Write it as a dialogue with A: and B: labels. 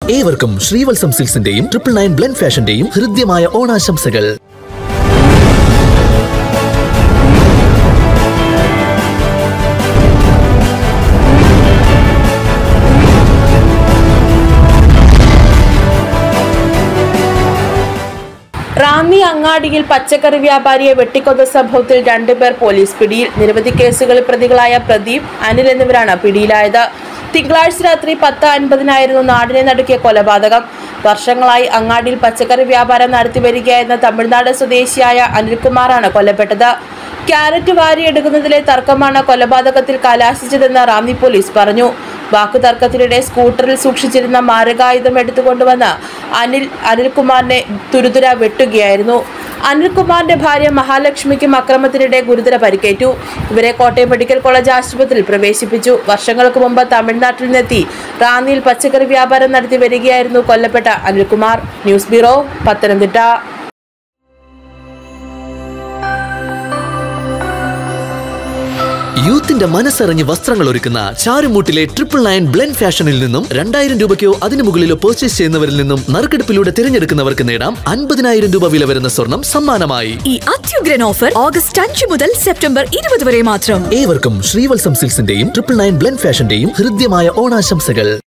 A: ഏവർക്കും ശ്രീവത്സം സിൽക്സിന്റെയും 999 ബ്ലെൻഡ് ഫാഷന്റെയും ഹൃദ്യമായ ഓണാശംസകൾ.
B: റാന്നി അങ്ങാടിയിൽ പച്ചക്കറി വ്യാപാരിയെ വെട്ടിക്കൊന്ന സംഭവത്തിൽ 2 പേർ പോലീസ് പിടിയിൽ. നിരവധി കേസുകളിൽ പ്രതികളായ പ്രദീപ്, അനിൽ എന്നിവരാണ് പിടിയിലായത്. തിങ്കളാഴ്ച രാത്രി 10:50 നാടിനെ നടുക്കിയ കൊലപാതകം. വർഷങ്ങളായി അങ്ങാടിയിൽ പച്ചക്കറി വ്യാപാരം നടത്തി വരികയായിരുന്ന തമിഴ്നാട് സ്വദേശിയായ അനിൽകുമാറാണ് കൊല്ലപ്പെട്ടത്. ക്യാരറ്റ് വാരിയെടുക്കുന്നതിലെ തർക്കമാണ് കൊലപാതകത്തിൽ കലാശിച്ചതെന്ന് റാന്നി പോലീസ് പറഞ്ഞു. വാക്കുതർക്കത്തിനിടെ സ്കൂട്ടറിൽ സൂക്ഷിച്ചിരുന്ന മാരകായുധം എടുത്തുകൊണ്ടുവന്ന് അനിൽകുമാറിനെ തുരുതുര വെട്ടുകയായിരുന്നു. അനിൽകുമാറിന്റെ ഭാര്യ മഹാലക്ഷ്മിക്കും അക്രമത്തിനിടെ ഗുരുതര പരിക്കേറ്റു. ഇവരെ കോട്ടയം മെഡിക്കൽ കോളേജ് ആശുപത്രിയിൽ പ്രവേശിപ്പിച്ചു. വർഷങ്ങൾക്ക് മുമ്പ് തമിഴ്നാട്ടിൽ നിന്നെത്തി റാന്നിയിൽ പച്ചക്കറി വ്യാപാരം നടത്തി വരികയായിരുന്നു കൊല്ലപ്പെട്ട അനിൽകുമാർ. News bureau, Pathanamthitta.
A: യൂത്തിന്റെ മനസ്സറിഞ്ഞ് വസ്ത്രങ്ങൾ ഒരുക്കുന്ന ചാരുമൂട്ടിലെ 999 ബ്ലെൻഡ് ഫാഷനിൽ നിന്നും 2000 രൂപയ്ക്കോ അതിനു മുകളിലോ പർച്ചേസ് ചെയ്യുന്നവരിൽ നിന്നും നറുക്കെടുപ്പിലൂടെ തിരഞ്ഞെടുക്കുന്നവർക്ക് നേടാം 50,000 രൂപ വില വരുന്ന സ്വർണം സമ്മാനമായി.
C: ഈ അത്യുഗ്രൻ ഓഫർ ഓഗസ്റ്റ് 5 മുതൽ സെപ്റ്റംബർ 20 വരെ മാത്രം.
A: ഏവർക്കും ശ്രീവത്സം സിൽക്സിന്റെയും 999 ബ്ലെൻഡ് ഫാഷന്റെയും ഹൃദ്യമായ ഓണാശംസകൾ.